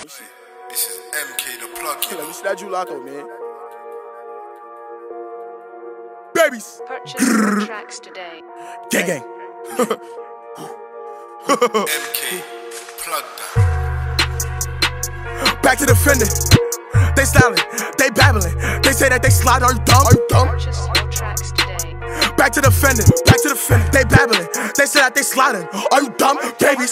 This is MK the plug. Let me see that Julato, man. Babies. Purchase your tracks today. Gang gang. MK plug that. Back to the fender. They styling, they babbling. They say that they slide. Are you dumb? Are you dumb? Purchase your tracks today. Back to the fender. Back to the fender. They babbling. They say that they sliding. Are you dumb? Babies.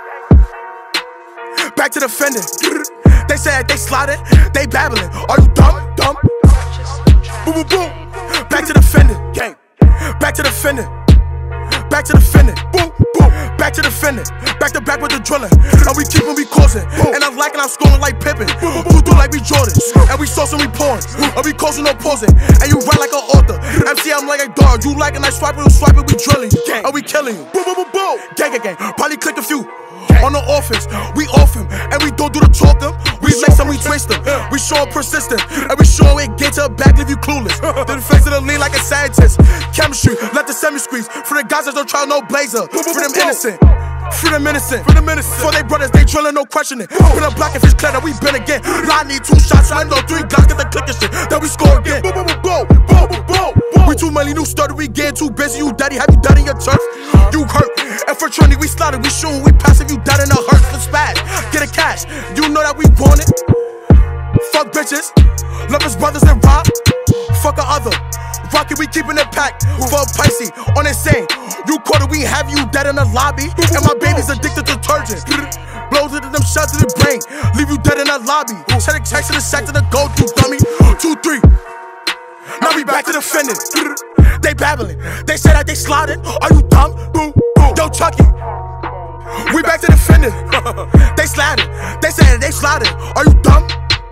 Back to the fender. They say that they sliding. They babbling. Are you dumb? Dumb. Purchase your tracks Boom, boom, boom. today. Back to the fender. Gang. Back to the fender. Back to the fender. Boom, boom. Back to the fender. Back to back with the drilling. And we keep when we causing. And I'm liking, I'm scoring like Pippen. Who do like we Jordan. And we saucing, we pouring. And we causing, no pausing. And you ride like an author. MC, I'm like a dog. You liking, I swipe it, we drilling you. And we killing you. Boom, boom, boom, boom. Gang, gang, gang. Probably click a few. On the offense, we off him, and we don't do the talking. We lace him, we twist him. We show him persistent, and we show it get to a back, leave you clueless. The defense of the lead like a scientist. Chemistry, let the semi squeeze. For the guys that don't try no blazer. For them innocent. For them innocent. For they brothers, they drilling, no questioning. Put a block if it's clear that we been again. I need 2 shots, I know 3 glocks, get the click and shit. Then we score again. Boom, boom, boom, boom, boom, boom. We too many new starter, we getting too busy. You daddy, have you done in your turf? You hurt. And for Trinity, we slotted, we shooting, we passive. You dead in a hurt for spaz. Get a cash, you know that we want it. Fuck bitches, love his brothers and rob. Fuck a other. Rocket, we keeping it packed. For a Pisces, on the same. You caught it, we have you dead in the lobby. And my baby's addicted to detergent. Blows into them shots to the brain. Leave you dead in the lobby. Check to the sack to the gold, you dummy. 2, 3. Now we back to the fender. They babbling. They say that they sliding. Are you dumb? Boom, boom. Yo, Chucky. We back to the fender. They sliding. They say that they sliding. Are you dumb?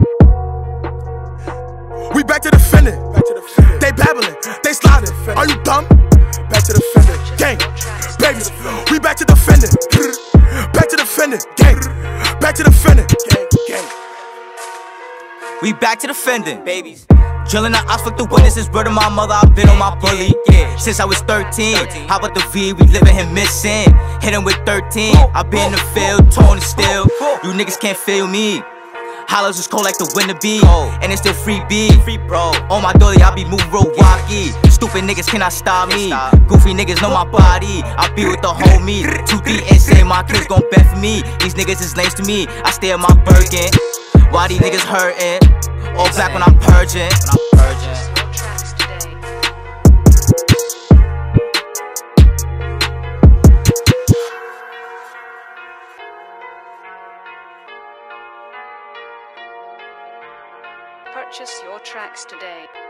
We back to the fender. They babbling. They sliding. Are you dumb? Back to the fender. Gang. Babies. We back to the fender. Back to the fender. Gang. Back to the fender. Gang. Gang. We back to the fending, babies. Drilling the ops, fuck the witnesses, word of my mother, I've been on my bully, yeah. Since I was 13, how about the V, we living him missing. Hit him with 13, I been in the field, torn and still. You niggas can't feel me. Hollows is cold like the winter be, and it's still free B. Free bro. On my dolly, I be moving real wacky. Stupid niggas cannot stop me. Goofy niggas know my body. I be with the homie. 2D insane, my kids gon' bet for me. These niggas is lames to me. I stay at my Birkin. Why these niggas hurtin'? All black when I'm purging. Tracks today. Purchase your tracks today.